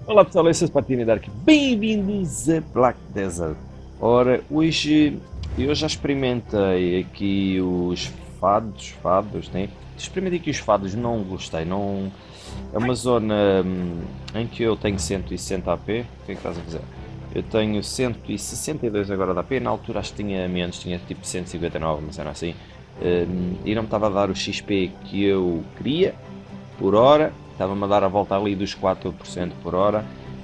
Olá pessoal, eu sou o Spartini Dark, bem-vindos a Black Desert. Ora, hoje eu já experimentei aqui os fados, né? Experimentei aqui os fados, não gostei, não... É uma zona em que eu tenho 160 AP, o que é que estás a fazer? Eu tenho 162 agora de AP, na altura acho que tinha menos, tinha tipo 159, mas era assim. E não me estava a dar o XP que eu queria, por hora, estava-me a dar a volta ali dos 4% por hora.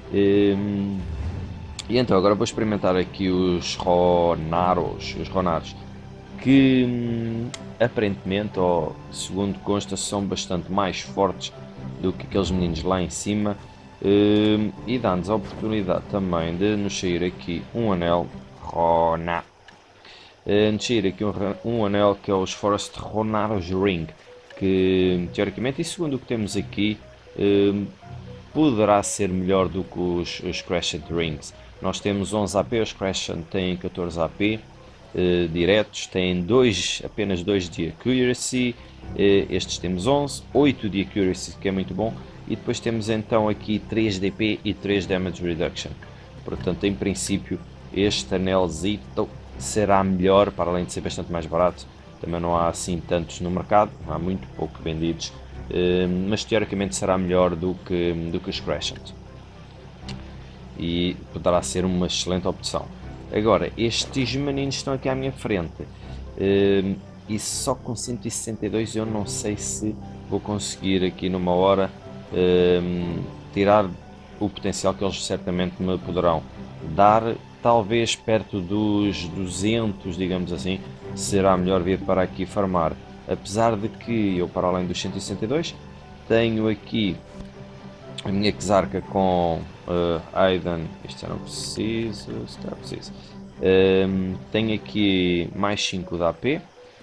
E então agora vou experimentar aqui os Ronaros, que aparentemente, ou segundo consta, são bastante mais fortes do que aqueles meninos lá em cima. E dá-nos a oportunidade também de nos sair aqui um anel Ronar. Nos sair aqui um anel que é os Forest Ronaros Ring, que teoricamente e segundo o que temos aqui poderá ser melhor do que os Crescent Rings. Nós temos 11 AP, os Crescent têm 14 AP diretos, têm apenas 2 de Accuracy, estes temos 11, 8 de Accuracy, que é muito bom, e depois temos então aqui 3 DP e 3 Damage Reduction. Portanto, em princípio, este anelzito será melhor, para além de ser bastante mais barato. Também não há assim tantos no mercado, há muito pouco vendidos, mas teoricamente será melhor do que os Crescent e poderá ser uma excelente opção. Agora, estes meninos estão aqui à minha frente e só com 162 eu não sei se vou conseguir aqui numa hora tirar o potencial que eles certamente me poderão dar. Talvez perto dos 200, digamos assim, será melhor vir para aqui farmar. Apesar de que eu, para além dos 162, tenho aqui a minha Xarca com Aiden. Isto já não preciso, está preciso. Tenho aqui mais 5 de AP,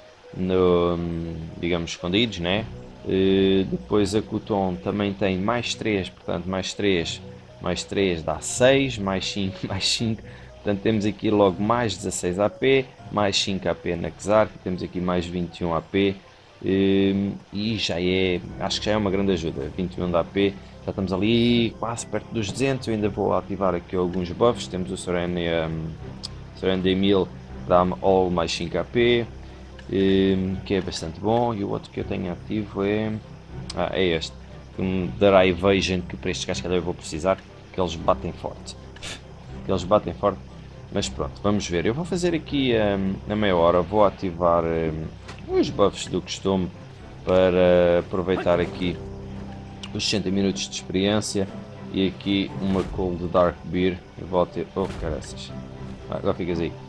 digamos escondidos, né? Depois a Kuton também tem mais 3, portanto mais 3 dá 6, mais 5 mais 5. Portanto temos aqui logo mais 16 AP, mais 5 AP na Xarca, temos aqui mais 21 AP e acho que já é uma grande ajuda, 21 de AP, já estamos ali quase perto dos 200, eu ainda vou ativar aqui alguns buffs, temos o Serenia Emil, dá-me all mais 5 AP, que é bastante bom, e o outro que eu tenho ativo é este, dará Evasion, que para estes gajos eu vou precisar, que eles batem forte. Mas pronto, vamos ver. Eu vou fazer aqui na meia hora, vou ativar os buffs do costume para aproveitar aqui os 60 minutos de experiência e aqui uma Cold Dark Beer. Eu vou ter. Oh, caraças. Agora ficas aí.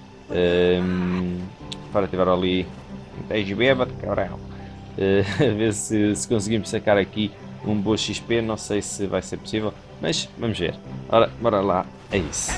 Para ativar ali. Esteja bêbado, cabrão. A ver se conseguimos sacar aqui um bom XP. Não sei se vai ser possível, mas vamos ver. Ora, bora lá. É isso.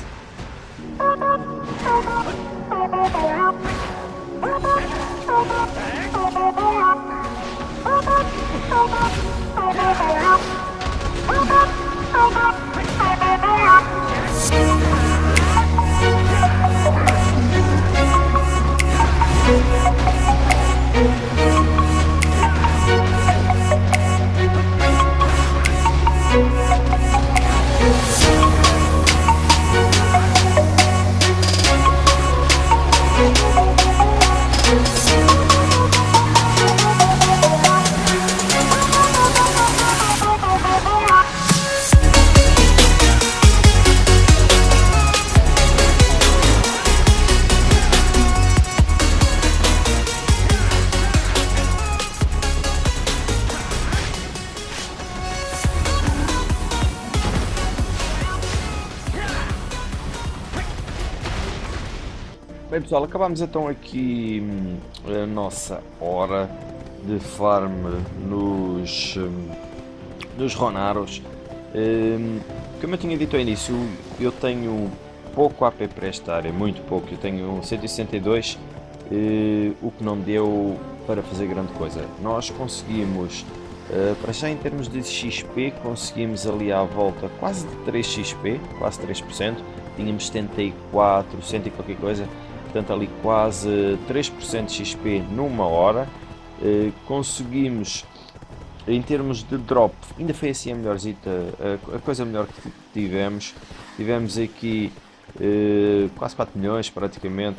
Bem pessoal, acabamos então aqui a nossa hora de farm nos Ronaros. Como eu tinha dito ao início, eu tenho pouco AP para esta área, muito pouco, eu tenho 162, o que não deu para fazer grande coisa. Nós conseguimos, para já em termos de XP, conseguimos ali à volta quase de 3 XP, quase 3%, tínhamos 74, 100 e qualquer coisa. Portanto, ali quase 3% de XP numa hora. Conseguimos Em termos de drop, ainda foi assim a melhorzita, a coisa melhor que tivemos. Tivemos aqui quase 4 milhões praticamente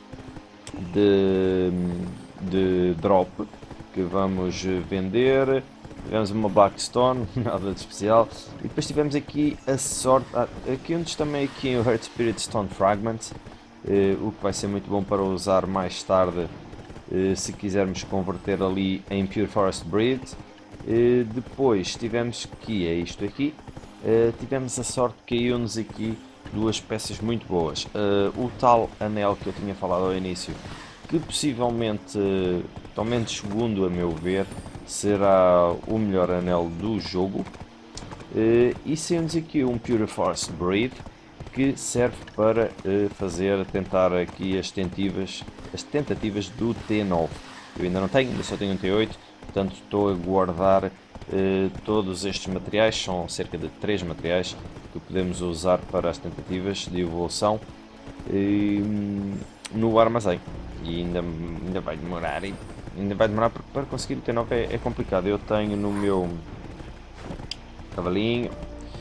de, de drop que vamos vender. Tivemos uma Blackstone, nada de especial. E depois tivemos aqui a sorte. Aqui onde também aqui o Heart Spirit Stone Fragment, o que vai ser muito bom para usar mais tarde, se quisermos converter ali em Pure Forest Breed. Depois tivemos que é isto aqui. Tivemos a sorte que caiu-nos aqui duas peças muito boas. O tal anel que eu tinha falado ao início, que possivelmente, pelo menos segundo a meu ver, será o melhor anel do jogo. E saiu-nos aqui um Pure Force Breed, que serve para tentar aqui as tentativas do T9. Eu ainda não tenho, ainda só tenho um T8, portanto estou a guardar todos estes materiais. São cerca de 3 materiais que podemos usar para as tentativas de evolução no armazém. E ainda vai demorar, porque para conseguir o T9 é complicado. Eu tenho no meu cavalinho,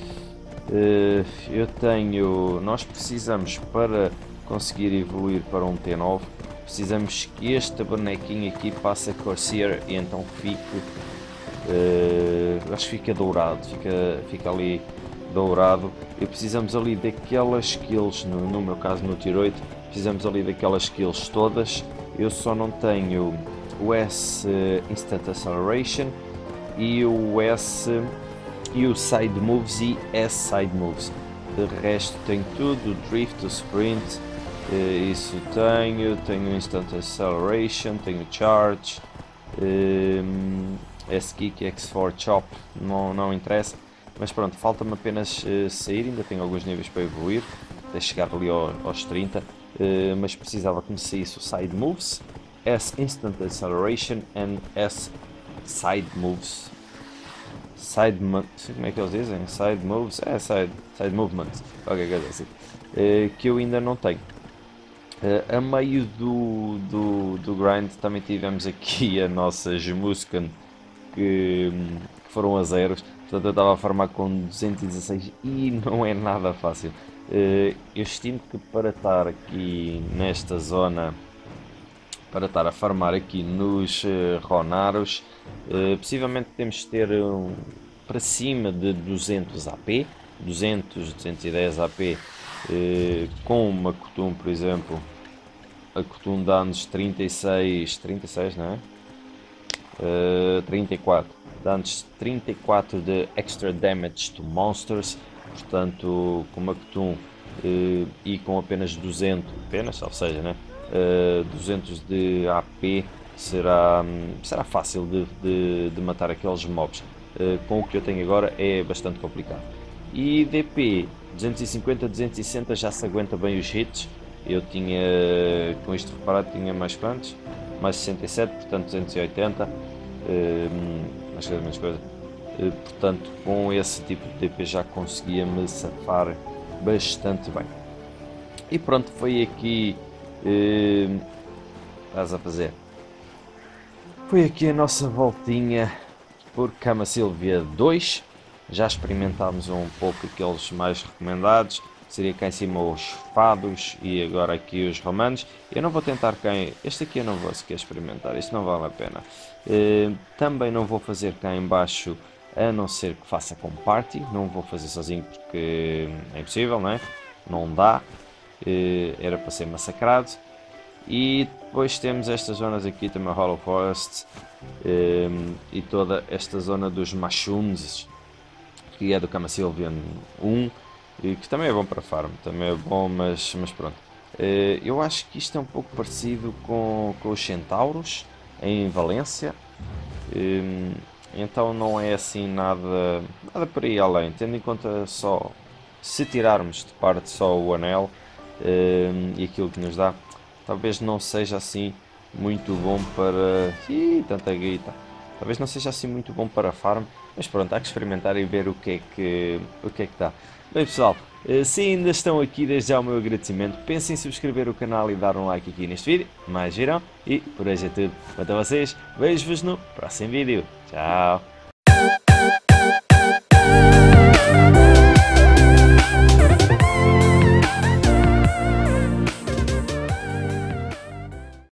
nós precisamos, para conseguir evoluir para um T9, precisamos que este bonequinho aqui passe a Corsair e então acho que fica dourado, fica ali dourado. E precisamos ali daquelas skills, no meu caso no Tier 8, precisamos ali daquelas skills todas. Eu só não tenho o S Instant Acceleration e o S e o Side Moves e S Side Moves. De resto tenho tudo, o Drift, o Sprint, isso tenho Instant Acceleration, tenho Charge, S-Kick, X4, Chop, não interessa. Mas pronto, falta-me apenas sair, ainda tenho alguns níveis para evoluir, até chegar ali aos 30, mas precisava que me saísse o Side Moves, S Instant Acceleration and S Side Moves. Como é que eles dizem? Side Moves? Side Movements, qualquer coisa assim, que eu ainda não tenho. A meio do grind também tivemos aqui a nossa Gemuscan, que foram a zeros. Portanto, eu estava a farmar com 216 e não é nada fácil. Eu estimo que para estar aqui nesta zona, para estar a farmar aqui nos Ronaros, possivelmente temos de ter para cima de 200 AP, 210 AP, com uma Kutum, por exemplo. A Kutum dá-nos 36, não é? 34. Dá-nos 34 de extra damage to monsters, portanto com uma Kutum e com apenas 200, ou seja, né? 200 de AP será fácil de matar aqueles mobs. Com o que eu tenho agora é bastante complicado. E DP 250, 260 já se aguenta bem os hits. Eu tinha, com isto reparado, tinha mais quantos? Mais 67, portanto 280. Mais coisa, menos coisa. Portanto, com esse tipo de DP já conseguia me safar bastante bem. E pronto, foi aqui. Estás a fazer? Foi aqui a nossa voltinha por Cama Sylvia 2. Já experimentámos um pouco aqueles mais recomendados. Seria cá em cima os fados e agora aqui os romanos. Eu não vou tentar cá. Este aqui eu não vou sequer experimentar, isto não vale a pena. Também não vou fazer cá em baixo, a não ser que faça com party. Não vou fazer sozinho porque é impossível, não é? Não dá. Era para ser massacrado. E depois temos estas zonas aqui também, Hollow Forest, e toda esta zona dos Mashuns, que é do Cama Sylvian 1. E que também é bom para farm, também é bom, mas pronto. Eu acho que isto é um pouco parecido com os Centauros em Valência. Então não é assim nada por aí além, tendo em conta só, se tirarmos de parte só o anel e aquilo que nos dá, talvez não seja assim muito bom para... tanta guita! Talvez não seja assim muito bom para farm, mas pronto, há que experimentar e ver o que é que dá. Bem pessoal, se ainda estão aqui, desde já o meu agradecimento. Pensem em subscrever o canal e dar um like aqui neste vídeo. Mais virão. E por hoje é tudo. Quanto a vocês, vejo-vos no próximo vídeo. Tchau!